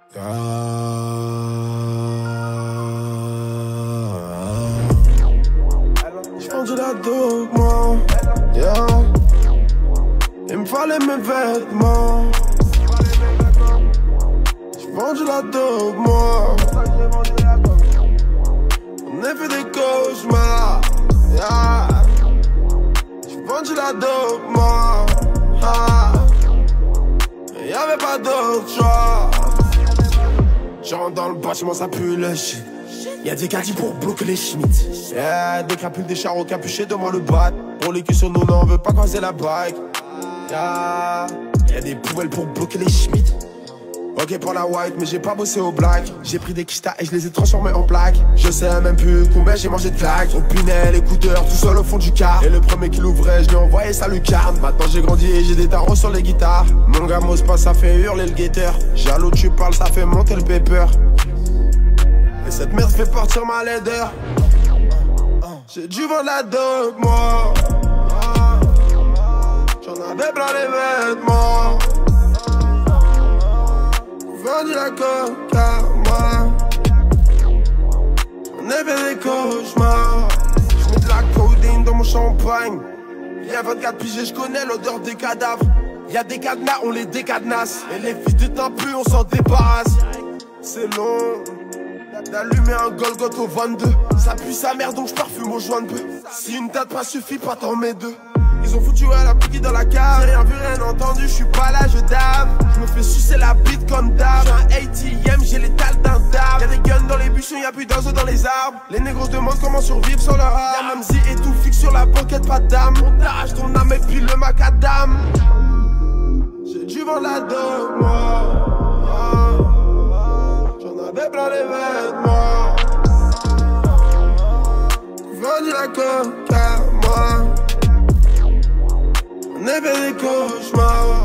J'ai vendu la dope, moi. Yeah. Il me fallait mes vêtements. J'ai vendu la dope, moi. On a fait des cauchemars. Yeah. J'ai vendu la dope, moi. Ah. Y'avait pas d'autre choix. Je rentre dans le bâtiment, ça pue le shit. Y'a des caddies pour bloquer les schmitts. Yeah, des crapules, des charros capuchés devant le bat. Pour les culs sur nous, non, on veut pas croiser la bike. Yeah. Y'a des poubelles pour bloquer les schmitts. Ok pour la white, mais j'ai pas bossé au black. J'ai pris des kistas et je les ai transformés en plaques. Je sais même plus combien j'ai mangé de claques. Au Pinel, écouteurs, tout seul au fond du car. Et le premier qui l'ouvrait, je lui ai envoyé sa lucarne. Maintenant j'ai grandi et j'ai des tarots sur les guitares. Mon gars pas, ça fait hurler le guetteur. Jaloux tu parles, ça fait monter le pepper. Et cette merde fait partir ma laideur. J'ai dû vendre la dope, moi. J'en avais plein les vêtements. Vendu la coca, moi. On a fait des cauchemars. J'mets de la codeine dans mon champagne. Y'a 24 pigés, j'connais l'odeur des cadavres. Y'a des cadenas, on les décadenasse. Et les fils de temps plus, on s'en débarrasse. C'est long d'allumer un Golgoth au 22. Ça pue sa mère donc j'parfume au joint de peu. Si une date pas suffit, pas t'en mets deux. Ils ont foutu à la pique dans la cave. J'ai rien vu, rien entendu, je suis pas là, je dave. Je me fais sucer la bite comme d'hab. J'suis un ATM, j'ai l'étal d'un dab. Y'a des guns dans les buissons, y'a plus d'oiseaux dans les arbres. Les négros demandent comment survivre sur leur âme. Y'a Mamzi et tout fixe sur la banquette, pas d'âme. On t'arrache ton âme et puis le macadam. J'ai dû vendre la dope, moi. J'en avais plein les vêtements. Vendu la coca, moi. On a fait des cauchemars.